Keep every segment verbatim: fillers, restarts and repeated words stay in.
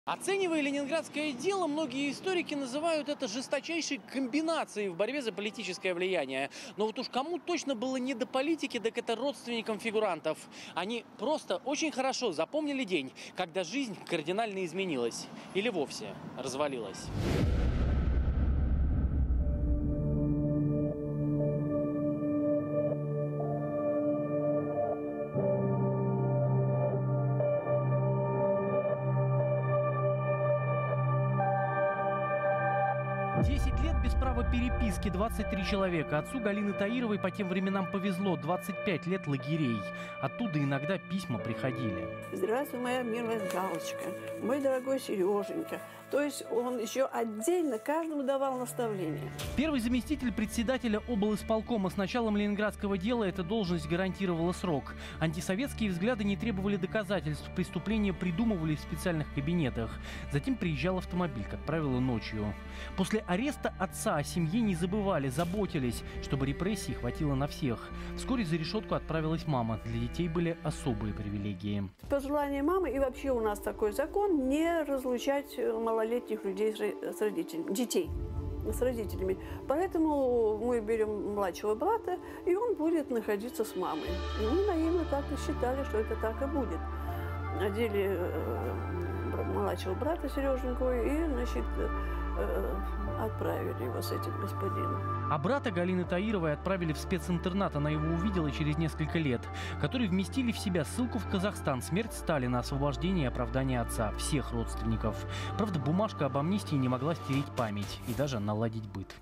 Оценивая ленинградское дело, многие историки называют это жесточайшей комбинацией в борьбе за политическое влияние. Но вот уж кому точно было не до политики, так это родственникам фигурантов. Они просто очень хорошо запомнили день, когда жизнь кардинально изменилась или вовсе развалилась. десять лет без права переписки, двадцать три человека. Отцу Галины Таировой по тем временам повезло, двадцать пять лет лагерей. Оттуда иногда письма приходили. Здравствуй, моя милая Галочка, мой дорогой Сереженька. То есть он еще отдельно каждому давал наставления. Первый заместитель председателя облисполкома. С началом ленинградского дела эта должность гарантировала срок. Антисоветские взгляды не требовали доказательств. Преступления придумывали в специальных кабинетах. Затем приезжал автомобиль, как правило, ночью. После ареста отца о семье не забывали, заботились, чтобы репрессий хватило на всех. Вскоре за решетку отправилась мама. Для детей были особые привилегии. По желанию мамы, и вообще у нас такой закон, не разлучать малолетних людей с родителями, детей с родителями. Поэтому мы берем младшего брата, и он будет находиться с мамой. И мы наивно так и считали, что это так и будет. Одели младшего брата Сереженьку и, значит, отправили его с этим господином. А брата Галины Таировой отправили в специнтернат. Она его увидела через несколько лет, которые вместили в себя ссылку в Казахстан, смерть Сталина, освобождение и оправдание отца, всех родственников. Правда, бумажка об амнистии не могла стереть память и даже наладить быт.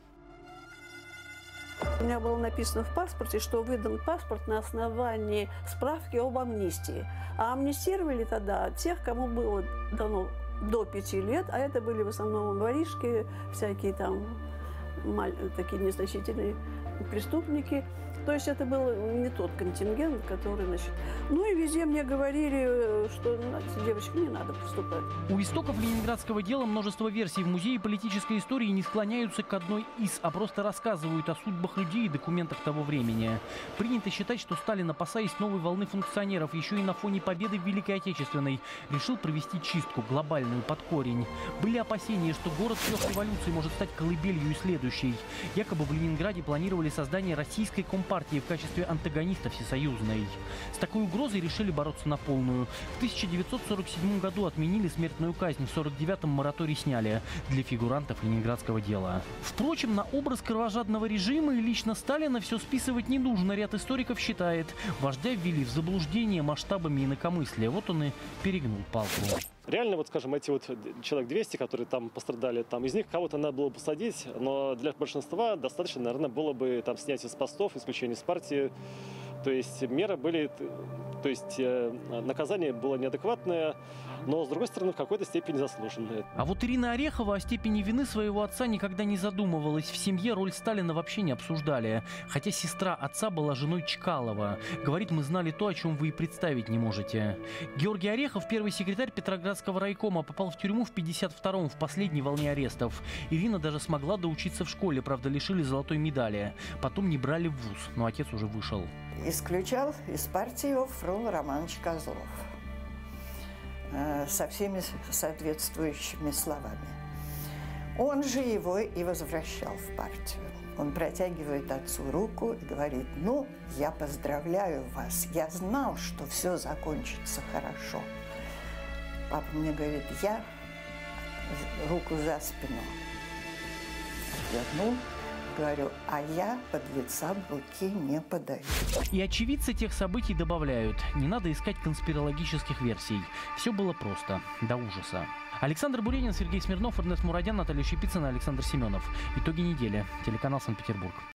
У меня было написано в паспорте, что выдан паспорт на основании справки об амнистии. А амнистировали тогда тех, кому было дано до пяти лет, а это были в основном воришки, всякие там такие незначительные преступники. То есть это был не тот контингент, который, значит... Ну и везде мне говорили, что, девочки, не надо поступать. У истоков ленинградского дела множество версий. В Музее политической истории не склоняются к одной из, а просто рассказывают о судьбах людей и документах того времени. Принято считать, что Сталин, опасаясь новой волны функционеров, еще и на фоне победы в Великой Отечественной, решил провести чистку глобальную под корень. Были опасения, что город трех революций может стать колыбелью и следующей. Якобы в Ленинграде планировали создание российской компартии в качестве антагониста всесоюзной. С такой угрозой решили бороться на полную. В тысяча девятьсот сорок седьмом году отменили смертную казнь, в сорок девятом мораторий сняли для фигурантов ленинградского дела. Впрочем, на образ кровожадного режима и лично Сталина все списывать не нужно. Ряд историков считает, вождя ввели в заблуждение масштабами инакомыслия. Вот он и перегнул палку. Реально, вот, скажем, эти вот человек двести, которые там пострадали, там из них кого-то надо было посадить, но для большинства достаточно, наверное, было бы там снять из постов, исключение из партии. То есть меры были, то есть э, наказание было неадекватное, но, с другой стороны, в какой-то степени заслуженное. А вот Ирина Орехова о степени вины своего отца никогда не задумывалась. В семье роль Сталина вообще не обсуждали. Хотя сестра отца была женой Чкалова. Говорит, мы знали то, о чем вы и представить не можете. Георгий Орехов, первый секретарь Петроградского райкома, попал в тюрьму в пятьдесят втором, в последней волне арестов. Ирина даже смогла доучиться в школе, правда, лишили золотой медали. Потом не брали в вуз, но отец уже вышел. Исключал из партии его Фрол Романович Козлов э, со всеми соответствующими словами. Он же его и возвращал в партию. Он протягивает отцу руку и говорит: ну, я поздравляю вас, я знал, что все закончится хорошо. Папа мне говорит: я руку за спину отвернул. Говорю, а я подлецам руки не подаю. И очевидцы тех событий добавляют, не надо искать конспирологических версий. Все было просто, до ужаса. Александр Буренин, Сергей Смирнов, Эрнест Мурадян, Наталья Щепицына, Александр Семенов. Итоги недели. Телеканал Санкт-Петербург.